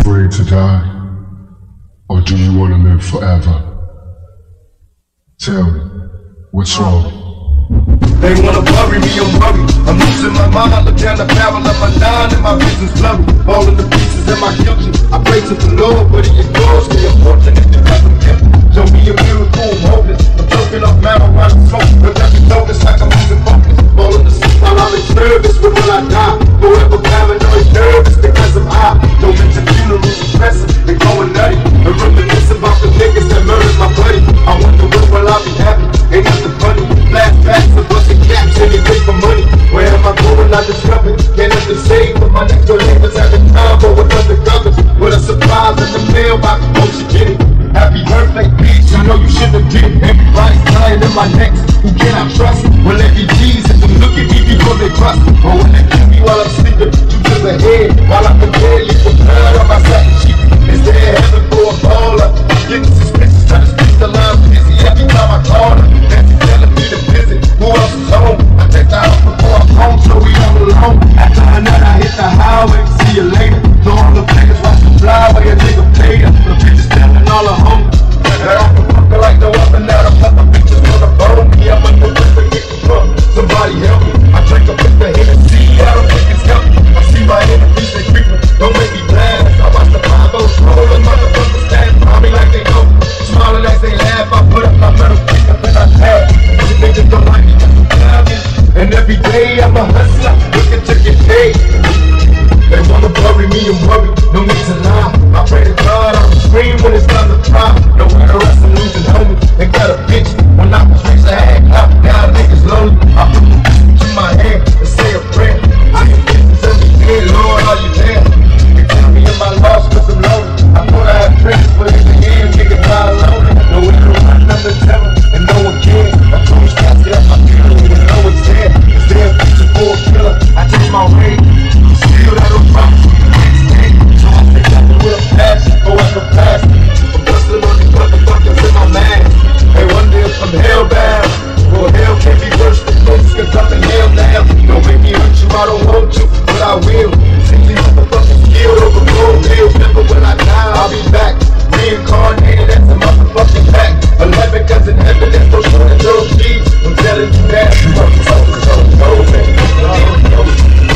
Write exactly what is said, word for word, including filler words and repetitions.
afraid to die? Or do you want to live forever? Tell me, what's wrong? They wanna bury me, I'm worried. I'm losing my mind, I look down the barrel of my nine and my vision's blurry. Falling to pieces in my guilty. I pray to the Lord, but he ignores me. I'm fortunate because I'm guilty. Show me a miracle, I'm hopeless. I'm choking off marijuana smoke, but that's notice like I'm losing focus. Falling asleep while I'm nervous, but when I die, forever paranoid, nervous because I'm high. Don't mention funerals, depressing, they going nutty. And reminiscing about the niggas that murdered my buddy. I wonder when will I be happy? Ain't nothing funny. Flashbacks of busting caps, anything for money. Where am I going? I discovered. Can't have to say, but my next door neighbors having combo with undercovers. With a surprise in the mailbox, oh she get it. Happy birthday, bitch, I know you shouldn't have did it. Everybody's dying in my necks, who can I trust? Well, every G's and them look at me before they bust. Or when they kill me while I'm sleeping, you to the head. While I prepare, leave the blood on my satin sheet. Is there heaven for a baller? Getting suspicious, trying to speak the line busy every time I call her. Nancy telling me to visit, who else is home? I take the house before I'm home, so we all alone. After a nut, I hit the highway, see you later. So all the players watch the flyway, a nigga pay her. The bitches telling all her home. That I can fuck her like no other, now I'm fucking bitches on the phone. Me, I'm under the get drunk, somebody help me. I drink a bit of Hennessy, I don't think it's healthy. I see my enemies, they creeping, don't make me blast. I watch the five oh roll and motherfuckers stand by me like they know. Smiling as they laugh, I put up my metal pick up and I pass. These niggas don't like me, and every day I'm a hustler, looking to get paid. They wanna bury me, I'm worried, no need to lie. I pray to God, I'll scream when it's time to cry. Nowhere to rest, I'm losing homies. They got a bitch, when I was rich, I had clout. Now niggas lonely. I put the bitch in my hand and say a prayer. I can bitches every day, Lord, are you there? You tell me in my loss, cause I'm lonely. I thought I had friends, but in the end, niggas die lonely. Nowhere to run, nothing to tell, and no one cares. I told you, I said, my feeling, and no one's there. Is there a future for a killer? I take my way. Still that don't promise me the next day. So I think I can with a passion, go at the past. I'm busting on these motherfuckers in my mask. They wonder if I'm hellbound. Well, hell can't be worse than this, cause I'm in hell now. Don't make me hurt you, I don't want to, but I will. See these motherfuckers killed over gold hills. Never will I die, I'll be back. Reincarnated as a motherfucking pack. Eleven cause in heaven there's no shortage of keys. I'm telling you that. So, so, so, so, man.